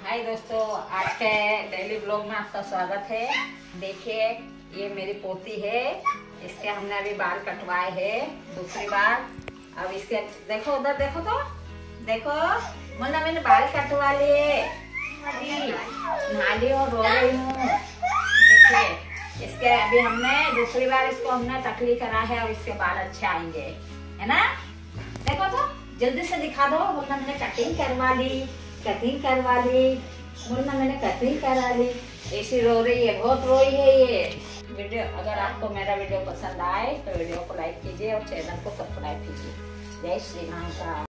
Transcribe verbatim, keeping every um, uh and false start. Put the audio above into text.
हाय दोस्तों, आज के डेली ब्लॉग में आपका स्वागत है। देखिए, ये मेरी पोती है। इसके हमने अभी बाल कटवाए हैं दूसरी बार। अब इसके देखो, उधर देखो तो देखो, मतलब मैंने बाल कटवा लिए अभी, नहा ली और रो रही हूँ। देखिए, इसके अभी हमने दूसरी बार इसको हमने टकली करा है और इसके बाल अच्छे आएंगे, है ना। देखो तो जल्दी से दिखा दो। बोलना मैंने कटिंग करवा ली, कटिंग करवा ली, बोलना मैंने कटिंग करा ली। ऐसी रो रही है, बहुत रोई है ये। वीडियो अगर आपको मेरा वीडियो पसंद आए तो वीडियो को लाइक कीजिए और चैनल को सब्सक्राइब कीजिए। जय श्री राम का।